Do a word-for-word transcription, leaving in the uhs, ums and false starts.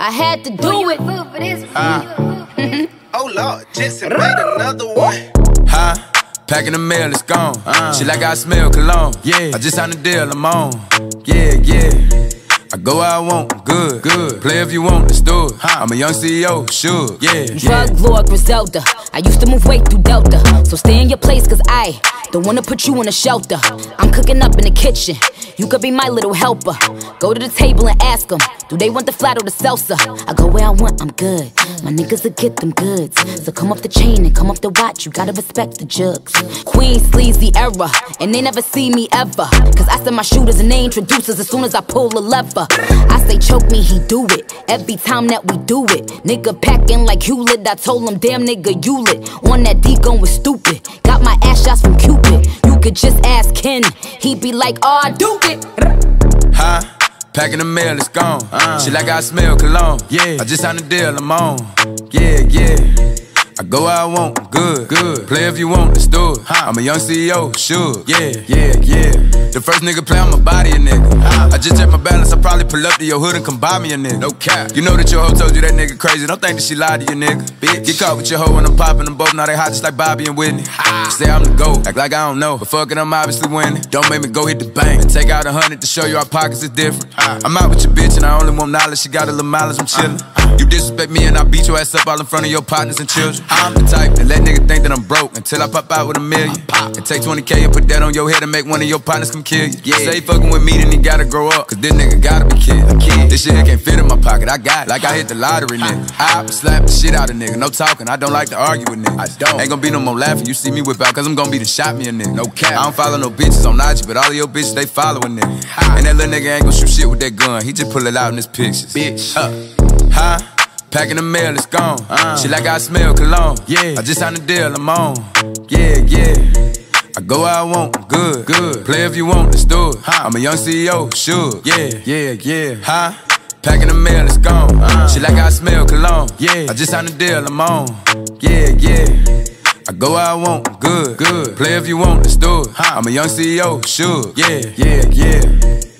I had to do it. Uh. Oh Lord, Jetson made another one. Huh? Packing the mail, it's gone. Uh. She like I smell cologne. Yeah. I just signed a deal, I'm on. Yeah, yeah. I go where I want, good, good. Play if you want, let's do it. Huh. I'm a young C E O, sure, yeah. Drug yeah. lord Griselda. I used to move weight through Delta. So stay in your place, cause I don't wanna put you in a shelter. I'm cooking up in the kitchen. You could be my little helper. Go to the table and ask them, do they want the flat or the salsa? I go where I want, I'm good. My niggas will get them goods. So come off the chain and come off the watch. You gotta respect the jugs. Queen sleazy era, and they never see me ever. Cause I send my shooters and they introduce us as soon as I pull a lever. I say choke me, he do it. Every time that we do it. Nigga packing like Hewlett. I told him, damn nigga, you lit. On that D going stupid. Got my ass shots from Cupid. You could just ask Ken. He be like, oh, I do it. Huh? Packing the mail, it's gone. Uh. She like I smell cologne. Yeah. I just signed a deal, I'm on. Yeah, yeah. I go where I want, good, good. Play if you want, let's do it. Huh. I'm a young C E O, sure. Yeah, yeah, yeah. The first nigga play on my body, a nigga. Huh. I just check my balance, I probably pull up to your hood and come buy me a nigga. No cap. You know that your hoe told you that nigga crazy. Don't think that she lied to you, nigga. Bitch. Get caught with your hoe when I'm popping them both. Now they hot just like Bobby and Whitney. You say I'm the GOAT, act like I don't know. But fuck it, I'm obviously winning. Don't make me go hit the bank and take out a hundred to show you our pockets is different. Huh. I'm out with your bitch and I only want knowledge. She got a little mileage, I'm chillin'. Uh. You disrespect me and I beat your ass up all in front of your partners and children. I'm the type that let niggas think that I'm broke until I pop out with a million. And take twenty K and put that on your head and make one of your partners come kill you. Yeah. Say fucking with me, then he gotta grow up, cause this nigga gotta be kid. kid. This shit can't fit in my pocket, I got it. Like I hit the lottery, nigga. I slap the shit out of nigga, no talking, I don't like to argue with niggas. I don't. Ain't gonna be no more laughing, you see me whip out, cause I'm gonna be the shot me a nigga. No cap. I don't follow no bitches on I G, but all of your bitches, they following nigga. And that little nigga ain't gonna shoot shit with that gun, he just pull it out in his pictures. Bitch. Uh. Huh? Packing the mail, it's gone. Uh. She like I smell cologne. Yeah. I just signed a deal, I'm on. Yeah, yeah. I go where I want, good, good. Play if you want, let's do it. Huh. I'm a young C E O, sure. Yeah, yeah, yeah. Huh? Packing the mail, it's gone. Uh. She like I smell cologne. Yeah. I just signed a deal, I'm on. Yeah, yeah. I go where I want, good, good. Play if you want, let's do it. Huh. I'm a young C E O, sure. Yeah, yeah, yeah.